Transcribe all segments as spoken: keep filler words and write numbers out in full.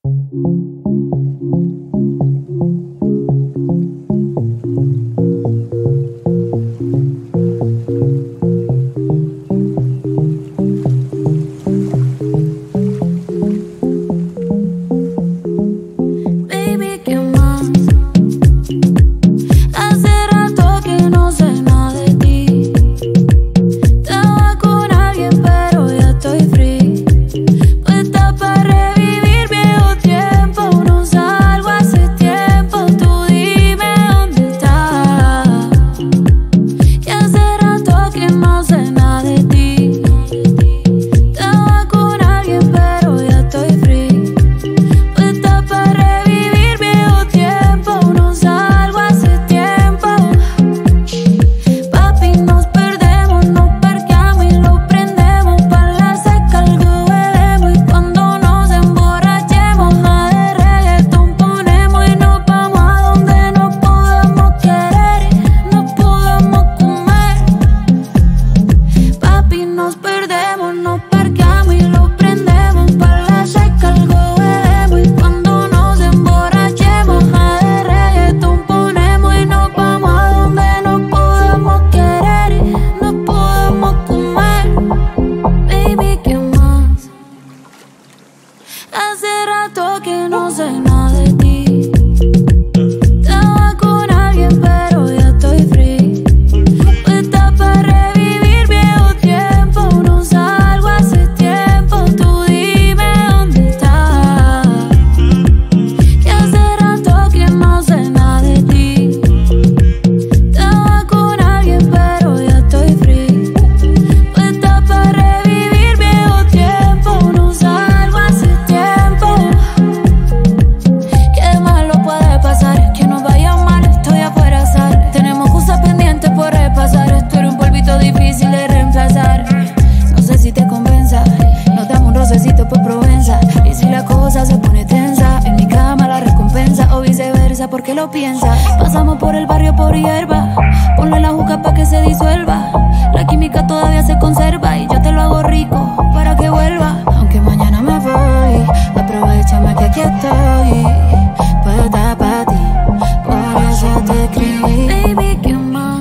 Porque lo piensa. Pasamos por el barrio por hierba. Ponle la juca pa' que se disuelva. La química todavía se conserva y yo te lo hago rico para que vuelva. Aunque mañana me voy, aprovechame que aquí estoy. Puedo estar pa' ti, por eso te escribí. Baby, ¿qué más?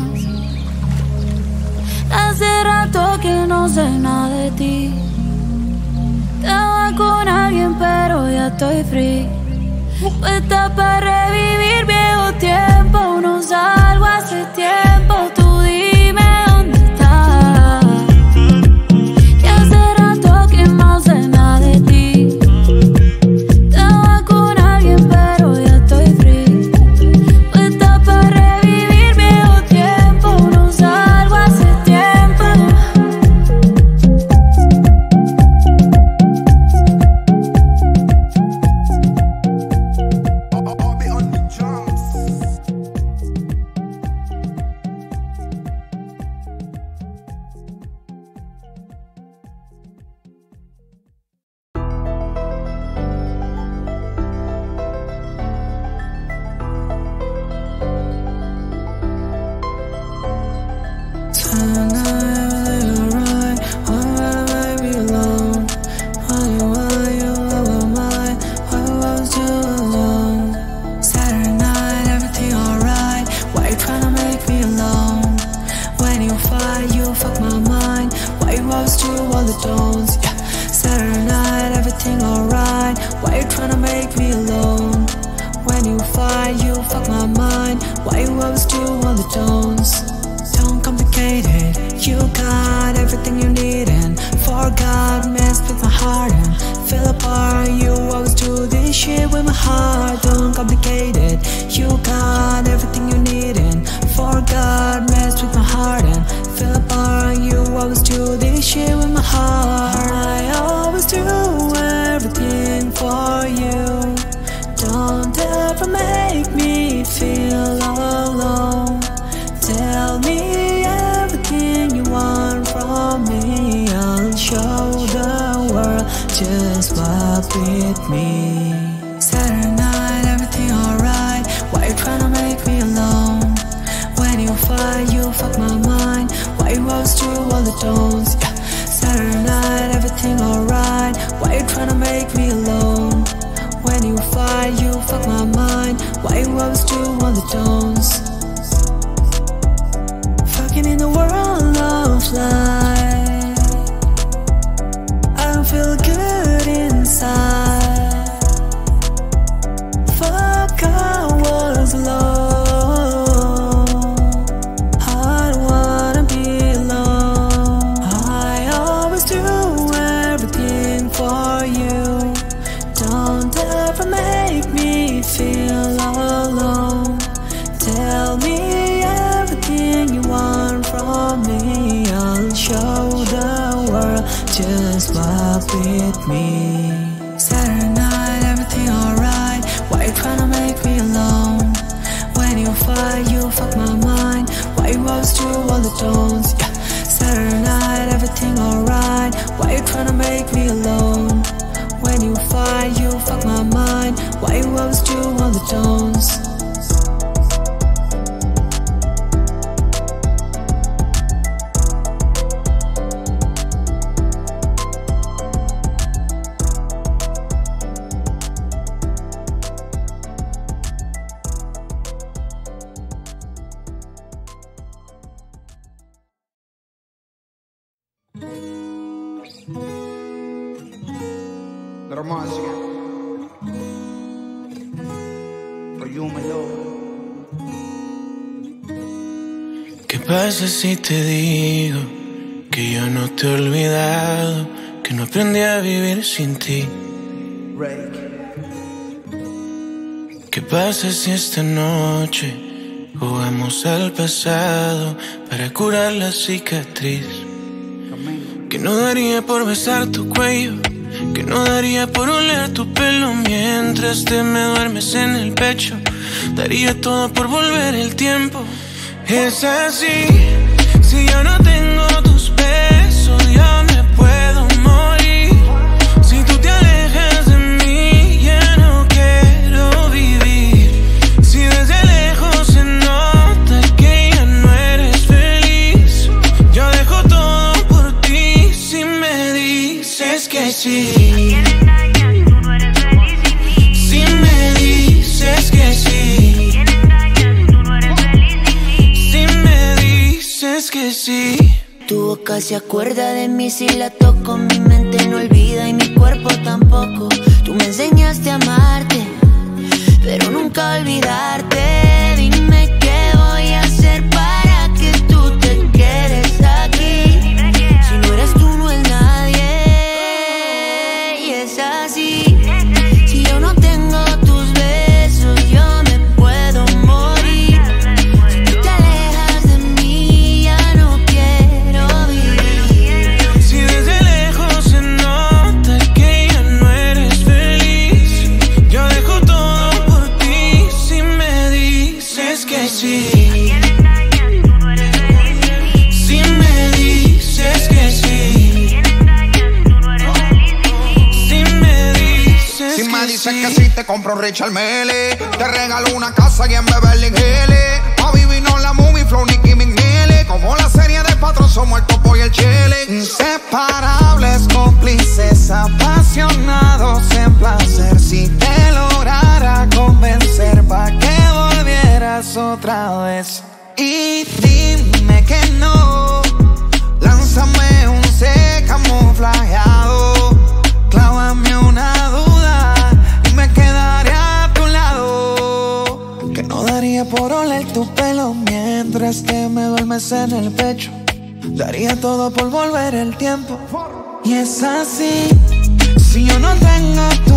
Hace rato que no sé nada de ti. Estaba con alguien pero ya estoy free. Puesta para revivir viejo tiempo. No salgo hace tiempo. Tú dime dónde estás. Que hace rato que no sé nada de ti. Estaba con alguien pero ya estoy free. Puesta para revivir viejo tiempo. No salgo hace tiempo. When you fight, you fuck my mind. Why you always do all the don'ts? Fucking in the world of life, I don't feel good inside. Fuck, I was alone. I don't wanna be alone. I always do everything for you. Don't ever make me feel alone. Tell me everything you want from me. I'll show the world, just walk with me. Saturday night, everything alright. Why you tryna make me alone? When you fight, you fuck my mind. Why you always do all the don'ts? Yeah. Saturday night, everything alright. Why you tryna make me alone? When you fight, you fuck my mind. Why you always do all the don'ts? Громадське, Royúmelo. ¿Qué pasa si te digo que yo no te he olvidado, que no aprendí a vivir sin ti? ¿Qué pasa si esta noche jugamos al pasado para curar la cicatriz? Que no daría por besar tu cuello, que no daría por oler tu pelo mientras te me duermes en el pecho. Daría todo por volver el tiempo. Es así, si yo no tengo tus besos, yo me puedo morir. Si tú te alejas de mí, ya no quiero vivir. Si desde lejos se nota que ya no eres feliz, yo dejo todo por ti si me dices que sí. Si me dices que sí. Si me dices que sí. Tu boca se acuerda de mí si la toco. Mi mente no olvida y mi cuerpo tampoco. Tú me enseñaste a amarte, pero nunca a olvidarte. Dime qué voy a hacer para que tú te quedes aquí. Si no eres tú, no es nadie. Y es así. Si yo no tengo tus besos, yo me puedo morir. Si tú te alejas de mí, ya no quiero vivir. Si desde lejos se nota que ya no eres feliz, yo dejo todo por ti si me dices que sí. Si me dices que sí. Si me dices Si me que dices sí. que sí, te compro un Richard Mille. Te regalo una casa y en Beverly Hills. A vivirnos la movie, flow, Nicki Minaj. Como la serie de Patrón, somos el topo y el chile. Inseparables, cómplices, apasionados en placer. Si te lograra convencer pa' que volvieras otra vez. Y dime que no. Lánzame un C camuflajeado. Clávame una duda y me quedaré a tu lado. Que no daría por oler tu pelo mientras te me duermes en el pecho. Daría todo por volver el tiempo. Y es así. Si yo no tengo tu